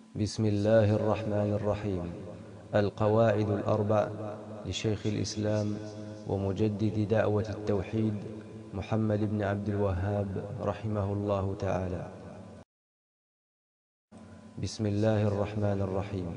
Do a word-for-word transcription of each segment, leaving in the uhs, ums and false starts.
بسم الله الرحمن الرحيم. القواعد الأربع لشيخ الإسلام ومجدد دعوة التوحيد محمد بن عبد الوهاب رحمه الله تعالى. بسم الله الرحمن الرحيم.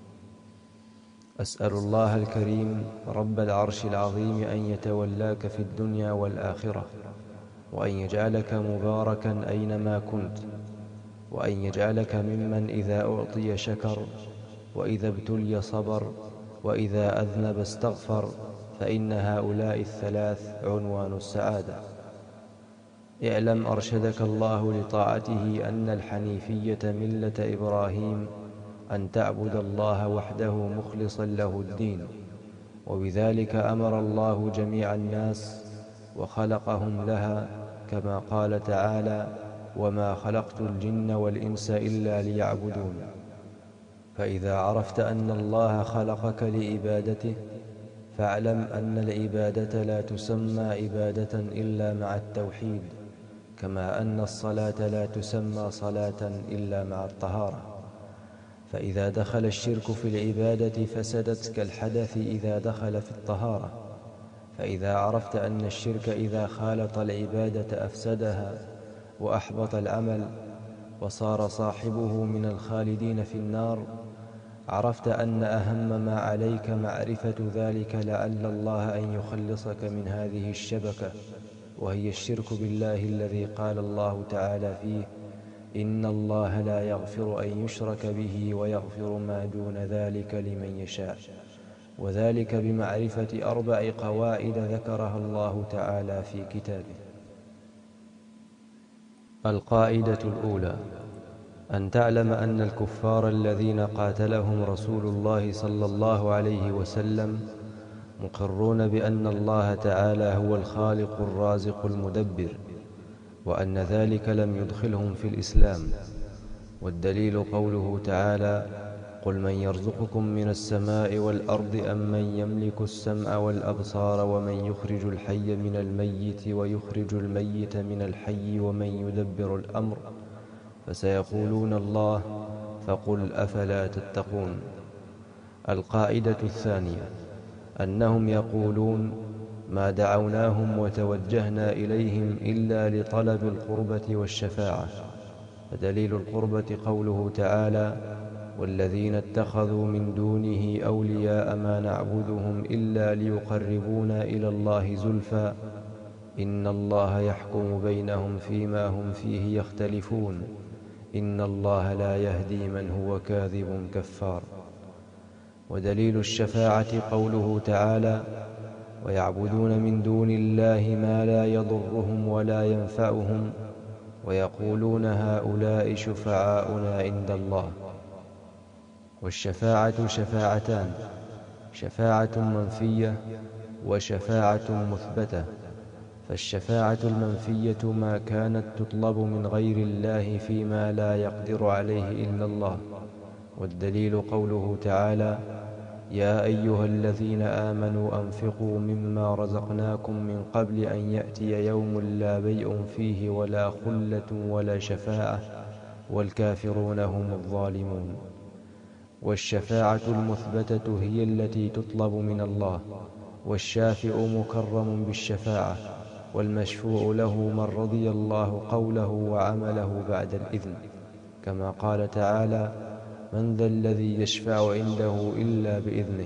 أسأل الله الكريم رب العرش العظيم أن يتولاك في الدنيا والآخرة، وأن يجعلك مباركا أينما كنت، وأن يجعلك ممن إذا أعطي شكر، وإذا ابتلي صبر، وإذا أذنب استغفر، فإن هؤلاء الثلاث عنوان السعادة. اعلم أرشدك الله لطاعته أن الحنيفية ملة إبراهيم أن تعبد الله وحده مخلصا له الدين، وبذلك أمر الله جميع الناس وخلقهم لها، كما قال تعالى: وما خلقت الجن والإنس إلا ليعبدون. فإذا عرفت أن الله خلقك لعبادته، فاعلم أن العبادة لا تسمى عبادة إلا مع التوحيد، كما أن الصلاة لا تسمى صلاة إلا مع الطهارة. فإذا دخل الشرك في العبادة فسدت كالحدث إذا دخل في الطهارة. فإذا عرفت أن الشرك إذا خالط العبادة أفسدها وأحبط العمل وصار صاحبه من الخالدين في النار، عرفت أن أهم ما عليك معرفة ذلك لعل الله أن يخلصك من هذه الشبكة، وهي الشرك بالله الذي قال الله تعالى فيه: إن الله لا يغفر أن يشرك به ويغفر ما دون ذلك لمن يشاء. وذلك بمعرفة أربع قواعد ذكرها الله تعالى في كتابه. القاعدة الأولى: أن تعلم أن الكفار الذين قاتلهم رسول الله صلى الله عليه وسلم مقرون بأن الله تعالى هو الخالق الرازق المدبر، وأن ذلك لم يدخلهم في الإسلام. والدليل قوله تعالى: قل من يرزقكم من السماء والأرض أم من يملك السمع والأبصار ومن يخرج الحي من الميت ويخرج الميت من الحي ومن يدبر الأمر، فسيقولون الله، فقل أفلا تتقون. القاعدة الثانية: أنهم يقولون ما دعوناهم وتوجهنا إليهم إلا لطلب القربة والشفاعة. فدليل القربة قوله تعالى: والذين اتخذوا من دونه أولياء ما نعبدهم إلا ليقربونا إلى الله زلفى إن الله يحكم بينهم فيما هم فيه يختلفون إن الله لا يهدي من هو كاذب كفار. ودليل الشفاعة قوله تعالى: ويعبدون من دون الله ما لا يضرهم ولا ينفعهم ويقولون هؤلاء شفعاؤنا عند الله. والشفاعة شفاعتان: شفاعة منفية وشفاعة مثبتة. فالشفاعة المنفية ما كانت تطلب من غير الله فيما لا يقدر عليه إلا الله. والدليل قوله تعالى: يا أيها الذين آمنوا أنفقوا مما رزقناكم من قبل أن يأتي يوم لا بيع فيه ولا خلة ولا شفاعة والكافرون هم الظالمون. والشفاعة المثبتة هي التي تطلب من الله، والشافع مكرم بالشفاعة، والمشفوع له من رضي الله قوله وعمله بعد الإذن، كما قال تعالى: من ذا الذي يشفع عنده إلا بإذنه.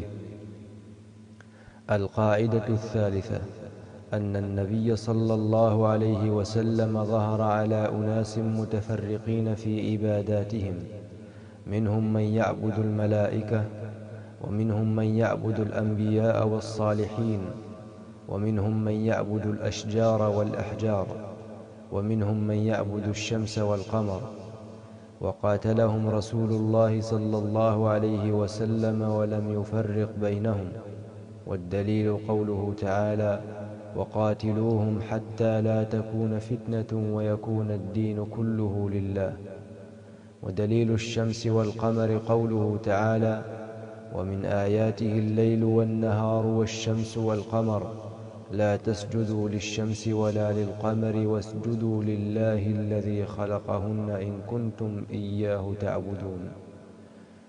القاعدة الثالثة: أن النبي صلى الله عليه وسلم ظهر على أناس متفرقين في عباداتهم، منهم من يعبد الملائكة، ومنهم من يعبد الأنبياء والصالحين، ومنهم من يعبد الأشجار والأحجار، ومنهم من يعبد الشمس والقمر. وقاتلهم رسول الله صلى الله عليه وسلم ولم يفرق بينهم. والدليل قوله تعالى: وقاتلوهم حتى لا تكون فتنة ويكون الدين كله لله. ودليل الشمس والقمر قوله تعالى: ومن آياته الليل والنهار والشمس والقمر لا تسجدوا للشمس ولا للقمر واسجدوا لله الذي خلقهن إن كنتم إياه تعبدون.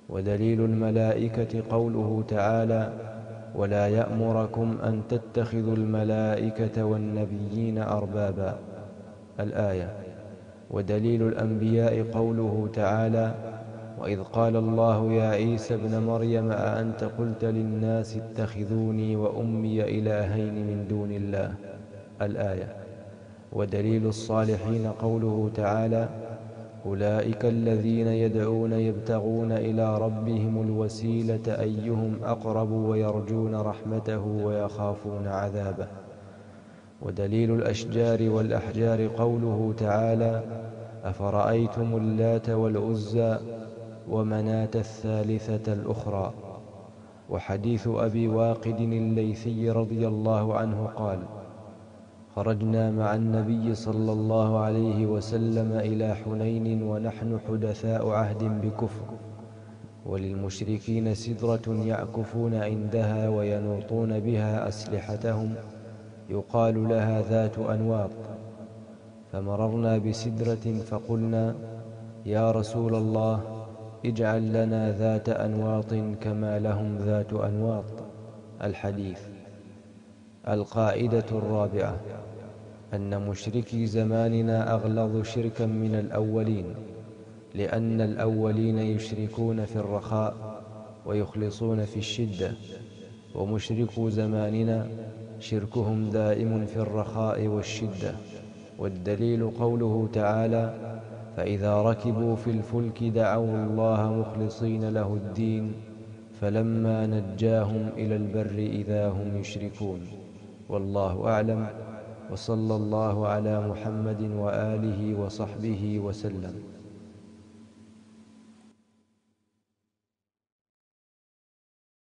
ودليل الملائكة قوله تعالى: ولا يأمركم أن تتخذوا الملائكة والنبيين أربابا، الآية. ودليل الأنبياء قوله تعالى: وإذ قال الله يا عيسى ابن مريم أأنت قلت للناس اتخذوني وأمي إلهين من دون الله، الآية. ودليل الصالحين قوله تعالى: أولئك الذين يدعون يبتغون إلى ربهم الوسيلة أيهم أقرب ويرجون رحمته ويخافون عذابه. ودليل الأشجار والأحجار قوله تعالى: أفرأيتم اللات والعزى ومناة الثالثة الأخرى. وحديث أبي واقد الليثي رضي الله عنه قال: خرجنا مع النبي صلى الله عليه وسلم إلى حنين ونحن حدثاء عهد بكفر، وللمشركين سدرة يعكفون عندها وينوطون بها أسلحتهم يقال لها ذات أنواط. فمررنا بسدرة فقلنا: يا رسول الله، اجعل لنا ذات أنواط كما لهم ذات أنواط. الحديث. القاعدة الرابعة: أن مشركي زماننا أغلظ شركا من الأولين، لأن الأولين يشركون في الرخاء ويخلصون في الشدة، ومشركو زماننا شركهم دائم في الرخاء والشدة. والدليل قوله تعالى: فإذا ركبوا في الفلك دعوا الله مخلصين له الدين فلما نجاهم إلى البر إذا هم يشركون. والله أعلم، وصلى الله على محمد وآله وصحبه وسلم.